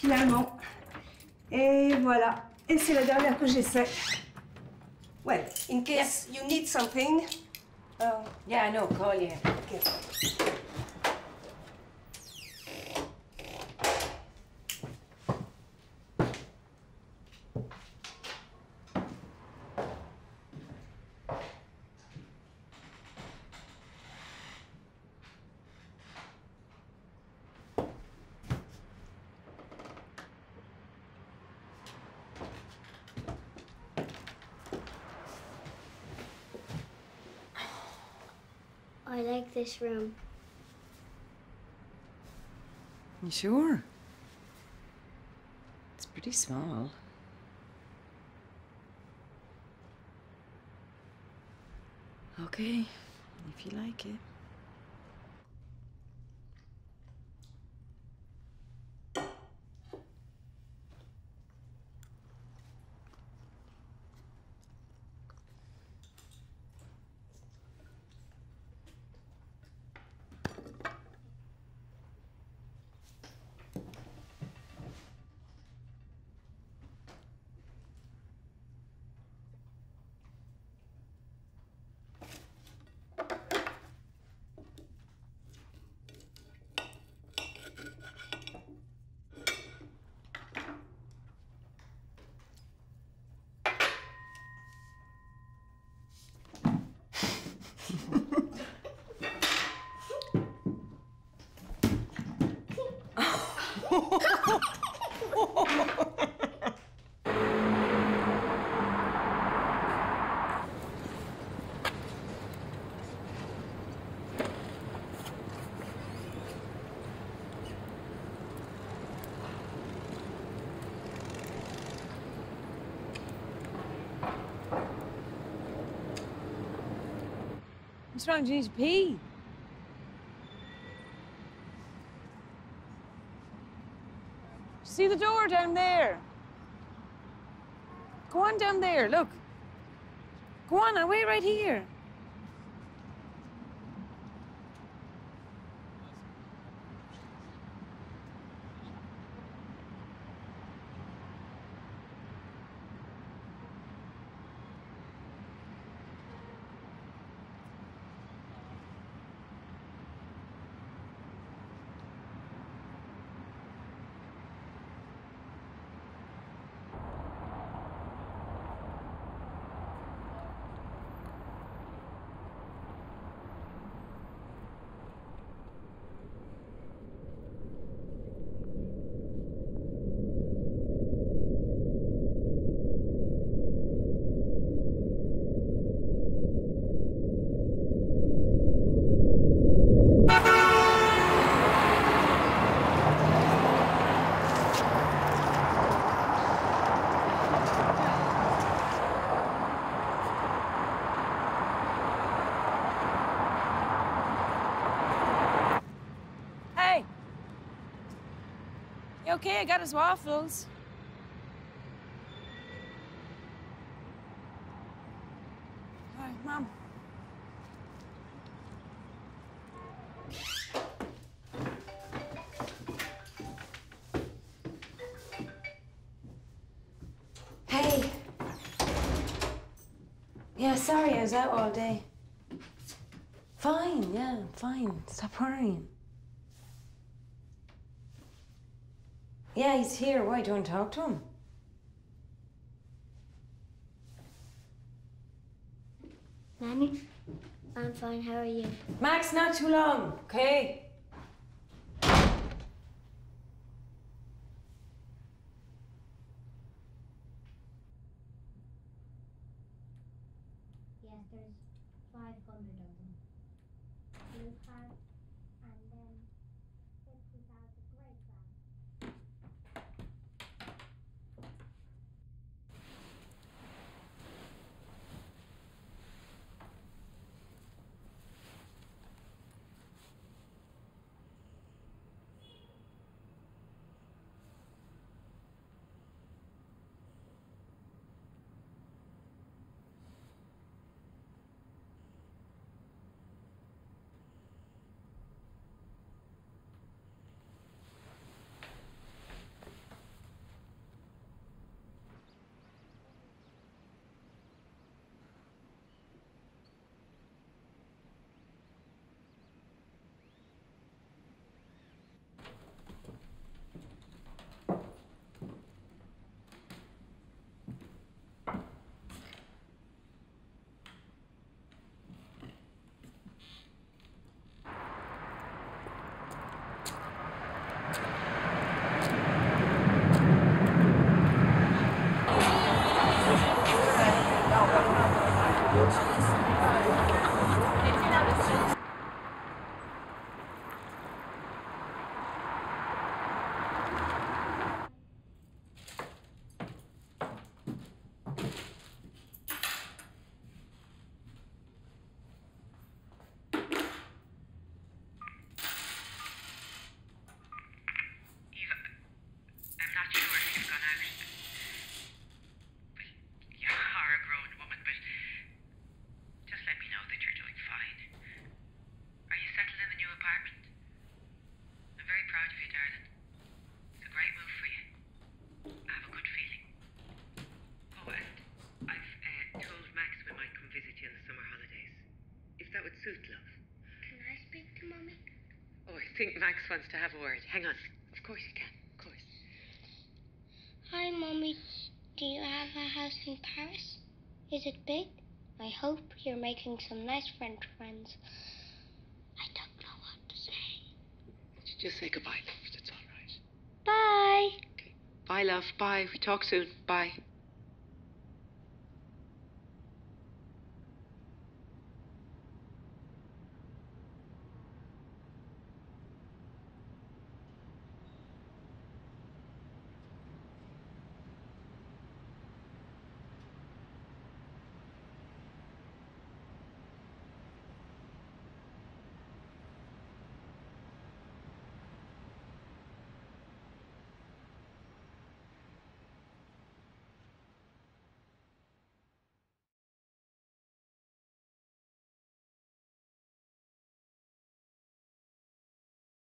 finalement. Et voilà. Et c'est la dernière que j'essaie. Well, in case you need something. Yeah, I know. Call you. Okay. I like this room. You sure? It's pretty small. Okay, if you like it. What's wrong? Do you need to pee? See the door down there? Go on down there, look. Go on, I'll wait right here. You okay? I got his waffles. All right, Mom. Hey. Yeah, sorry, I was out all day. Fine, yeah, I'm fine. Stop worrying. Yeah, he's here. Why, do you want to talk to him? Nanny, I'm fine. How are you? Max, not too long, okay? Yes, there's 500 of them. Blue card, and then 50,000 grey card. think Max wants to have a word. Hang on. Of course you can. Of course. Hi, Mommy. Do you have a house in Paris? Is it big? I hope you're making some nice French friends. I don't know what to say. Just say goodbye, love. That's all right. Bye. Okay. Bye, love. Bye. We talk soon. Bye.